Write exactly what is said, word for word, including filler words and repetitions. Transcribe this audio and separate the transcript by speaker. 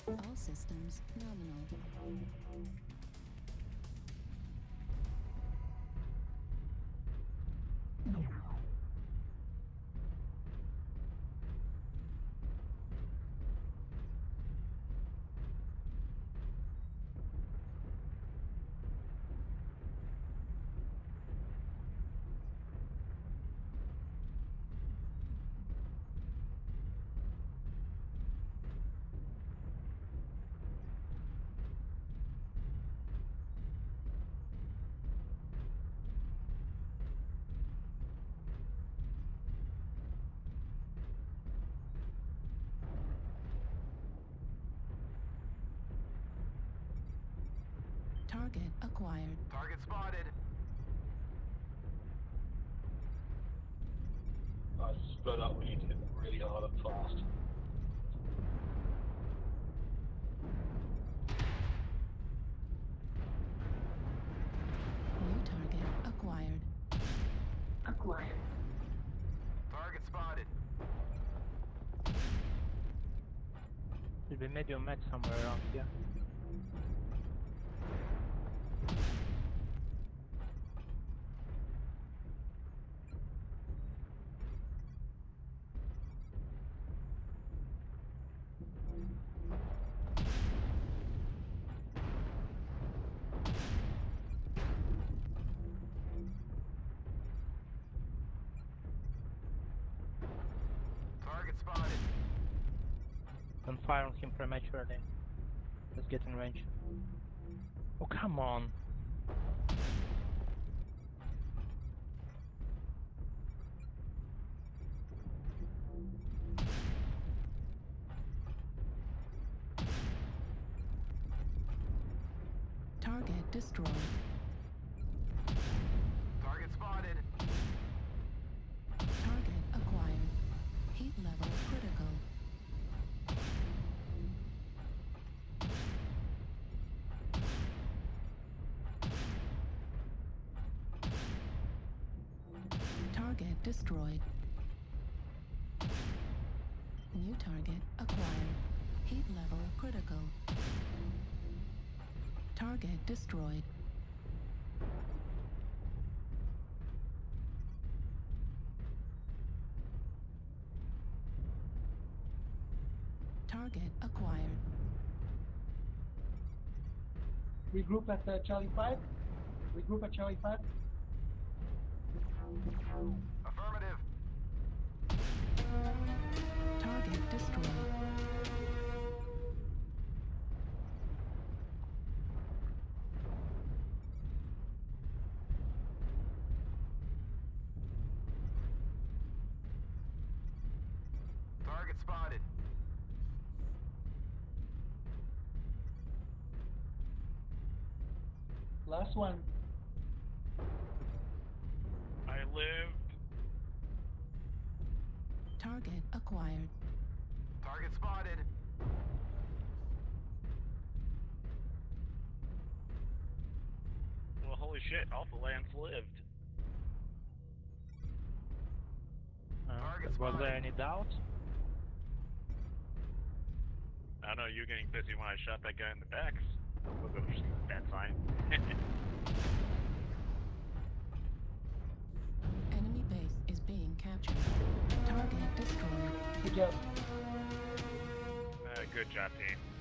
Speaker 1: All systems nominal. Target acquired.
Speaker 2: Target spotted.
Speaker 3: I split up when you hit really hard and fast.
Speaker 1: New target acquired.
Speaker 4: Acquired.
Speaker 2: Target spotted.
Speaker 5: Should be medium match somewhere around here.
Speaker 2: Target spotted.
Speaker 5: Don't fire on him prematurely. Let's get in range. Oh, come on.
Speaker 1: Target destroyed.
Speaker 2: Target spotted.
Speaker 1: Target acquired. Heat level critical. Target destroyed. New target acquired. Heat level critical. Target destroyed. Target acquired.
Speaker 4: Regroup at uh, Charlie five. Regroup at Charlie five.
Speaker 2: Affirmative.
Speaker 1: Target destroyed.
Speaker 2: Target spotted.
Speaker 4: Last one.
Speaker 6: I lived.
Speaker 1: Target acquired.
Speaker 2: Target spotted.
Speaker 6: Well, holy shit, Alpha Lance lived.
Speaker 5: Uh,
Speaker 2: Target
Speaker 5: was
Speaker 2: spotted.
Speaker 5: there any doubt?
Speaker 6: I know you getting busy when I shot that guy in the back. Was a bad sign.
Speaker 1: Enemy base is being captured. Target destroyed.
Speaker 4: Good job.
Speaker 6: uh, good job, team.